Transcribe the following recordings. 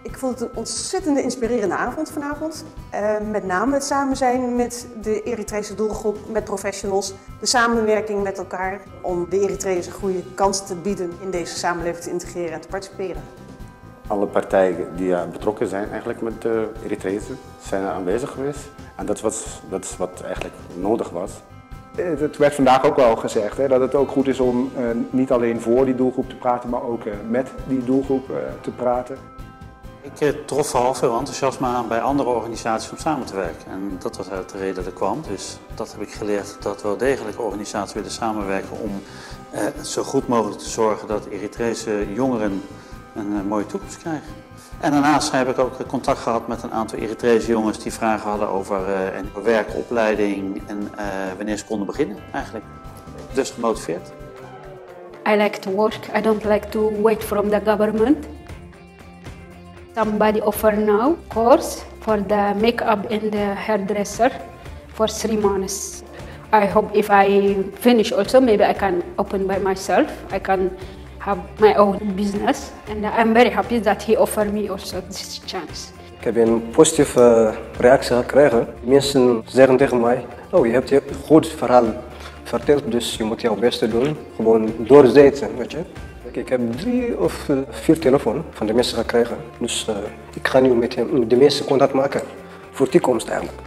Ik vond het een ontzettend inspirerende avond vanavond. Met name het samen zijn met de Eritrese doelgroep, met professionals. De samenwerking met elkaar om de Eritreërs een goede kans te bieden in deze samenleving te integreren en te participeren. Alle partijen die betrokken zijn eigenlijk met de Eritrezen zijn er aanwezig geweest. En dat is wat eigenlijk nodig was. Het werd vandaag ook wel gezegd dat het ook goed is om niet alleen voor die doelgroep te praten, maar ook met die doelgroep te praten. Ik trof vooral veel enthousiasme aan bij andere organisaties om samen te werken. En dat was eigenlijk de reden dat ik kwam. Dus dat heb ik geleerd, dat wel degelijk organisaties willen samenwerken om zo goed mogelijk te zorgen dat Eritrese jongeren een mooie toekomst krijgen. En daarnaast heb ik ook contact gehad met een aantal Eritrese jongens die vragen hadden over werkopleiding en wanneer ze konden beginnen eigenlijk. Dus gemotiveerd. I like to work. I don't like to wait from the government. Somebody offer now course for the make-up and the hairdresser for 3 months. I hope if I finish also, maybe I can open by myself. I can have my own business. And I'm very happy that he offered me also this chance. Ik heb een positieve reactie gekregen. Mensen zeggen tegen mij, oh, je hebt een goed verhaal verteld, dus je moet jouw best doen. Gewoon doorzetten, weet je. Ik heb 3 of 4 telefoons van de mensen gekregen. Dus ik ga nu met de mensen contact maken voor de toekomst eigenlijk.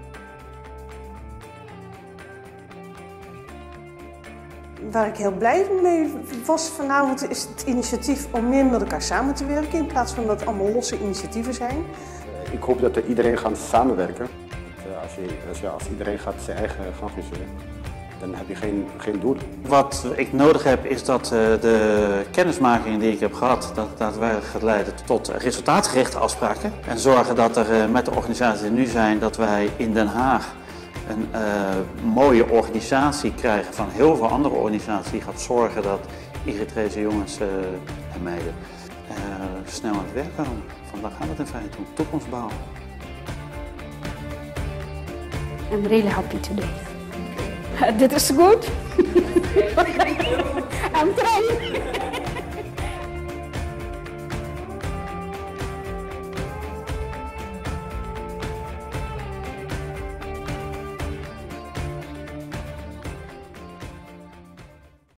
Waar ik heel blij mee was vanavond is het initiatief om meer met elkaar samen te werken in plaats van dat het allemaal losse initiatieven zijn. Ik hoop dat iedereen gaat samenwerken. Als iedereen gaat zijn eigen gang vissen, dan heb je geen doel. Wat ik nodig heb is dat de kennismakingen die ik heb gehad, dat daadwerkelijk gaat leiden tot resultaatgerichte afspraken. En zorgen dat er met de organisaties die er nu zijn, dat wij in Den Haag een mooie organisatie krijgen van heel veel andere organisaties die gaat zorgen dat Eritrese jongens en meiden snel aan het werk komen. Vandaag gaan we het in feite om toekomst bouwen. I'm really happy today. This is good. I'm trying.